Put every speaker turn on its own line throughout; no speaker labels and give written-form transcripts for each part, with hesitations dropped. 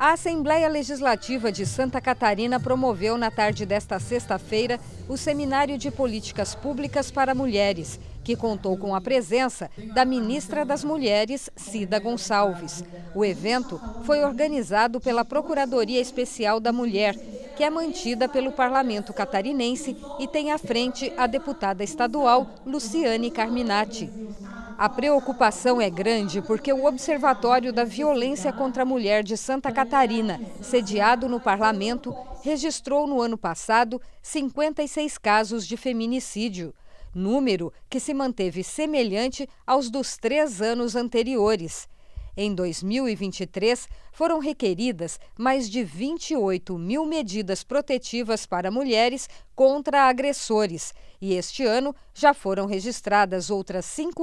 A Assembleia Legislativa de Santa Catarina promoveu na tarde desta sexta-feira o Seminário de Políticas Públicas para Mulheres, que contou com a presença da ministra das Mulheres, Cida Gonçalves. O evento foi organizado pela Procuradoria Especial da Mulher, que é mantida pelo Parlamento Catarinense e tem à frente a deputada estadual Luciane Carminati. A preocupação é grande porque o Observatório da Violência contra a Mulher de Santa Catarina, sediado no Parlamento, registrou no ano passado 56 casos de feminicídio, número que se manteve semelhante aos dos 3 anos anteriores. Em 2023, foram requeridas mais de 28 mil medidas protetivas para mulheres contra agressores. E este ano já foram registradas outras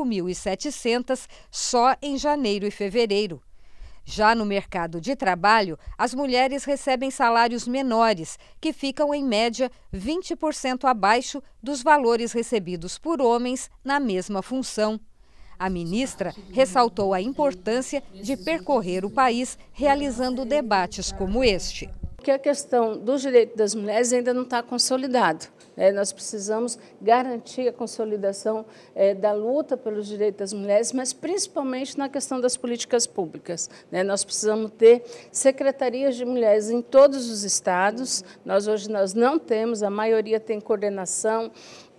5.700 só em janeiro e fevereiro. Já no mercado de trabalho, as mulheres recebem salários menores, que ficam em média 20% abaixo dos valores recebidos por homens na mesma função. A ministra ressaltou a importância de percorrer o país realizando debates como este.
Porque a questão dos direitos das mulheres ainda não está consolidado. Nós precisamos garantir a consolidação da luta pelos direitos das mulheres, mas principalmente na questão das políticas públicas. Nós precisamos ter secretarias de mulheres em todos os estados. Hoje nós não temos, a maioria tem coordenação,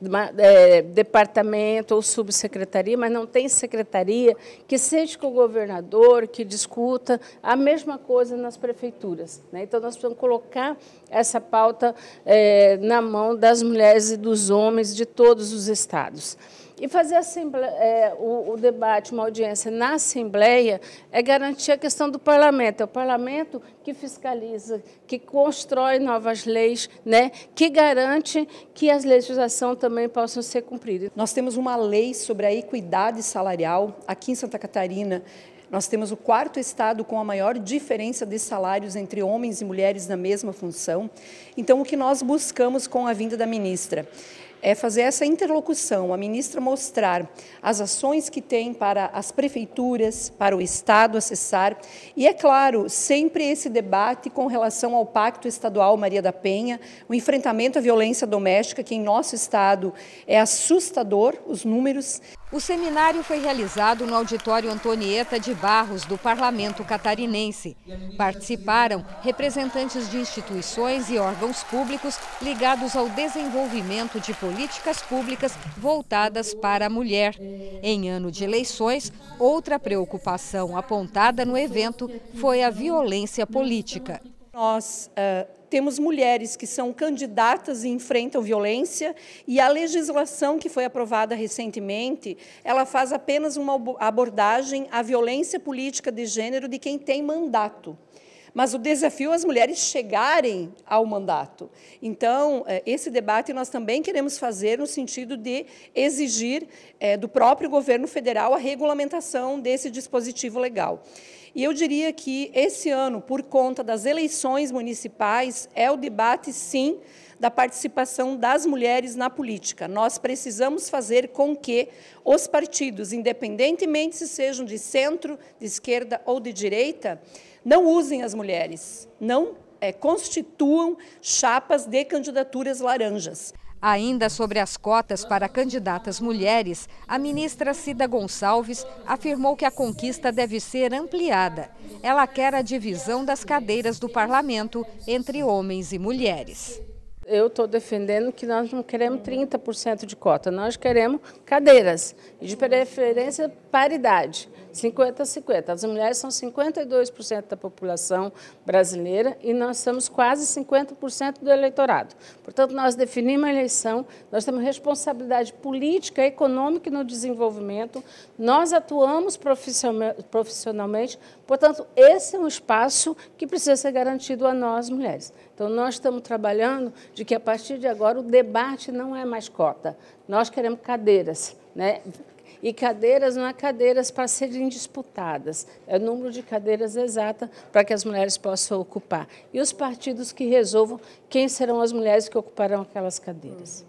departamento ou subsecretaria, mas não tem secretaria que sente com o governador, que discuta a mesma coisa nas prefeituras. Então, nós precisamos colocar essa pauta na mão das mulheres e dos homens de todos os estados. E fazer o debate, uma audiência na Assembleia, é garantir a questão do Parlamento. É o Parlamento que fiscaliza, que constrói novas leis, que garante que as legislações também possam ser cumpridas.
Nós temos uma lei sobre a equidade salarial aqui em Santa Catarina. Nós temos o 4º estado com a maior diferença de salários entre homens e mulheres na mesma função. Então, o que nós buscamos com a vinda da ministra é fazer essa interlocução, a ministra mostrar as ações que tem para as prefeituras, para o Estado acessar, e, é claro, sempre esse debate com relação ao Pacto Estadual Maria da Penha, o enfrentamento à violência doméstica, que em nosso Estado é assustador, os números.
O seminário foi realizado no Auditório Antonieta de Barros, do Parlamento Catarinense. Participaram representantes de instituições e órgãos públicos ligados ao desenvolvimento de políticas públicas voltadas para a mulher. Em ano de eleições, outra preocupação apontada no evento foi a violência política.
Nós temos mulheres que são candidatas e enfrentam violência, e a legislação que foi aprovada recentemente, ela faz apenas uma abordagem à violência política de gênero de quem tem mandato. Mas o desafio é as mulheres chegarem ao mandato. Então, esse debate nós também queremos fazer no sentido de exigir do próprio governo federal a regulamentação desse dispositivo legal. E eu diria que esse ano, por conta das eleições municipais, é o debate, sim, da participação das mulheres na política. Nós precisamos fazer com que os partidos, independentemente se sejam de centro, de esquerda ou de direita, não usem as mulheres, não constituam chapas de candidaturas laranjas.
Ainda sobre as cotas para candidatas mulheres, a ministra Cida Gonçalves afirmou que a conquista deve ser ampliada. Ela quer a divisão das cadeiras do parlamento entre homens e mulheres.
Eu estou defendendo que nós não queremos 30% de cota, nós queremos cadeiras, e de preferência paridade, 50-50. As mulheres são 52% da população brasileira e nós somos quase 50% do eleitorado. Portanto, nós definimos a eleição, nós temos responsabilidade política, econômica e no desenvolvimento, nós atuamos profissionalmente, portanto, esse é um espaço que precisa ser garantido a nós, mulheres. Então, nós estamos trabalhando de que, a partir de agora, o debate não é mais cota. Nós queremos cadeiras, E cadeiras não é cadeiras para serem disputadas, é o número de cadeiras exata para que as mulheres possam ocupar. E os partidos que resolvam quem serão as mulheres que ocuparão aquelas cadeiras.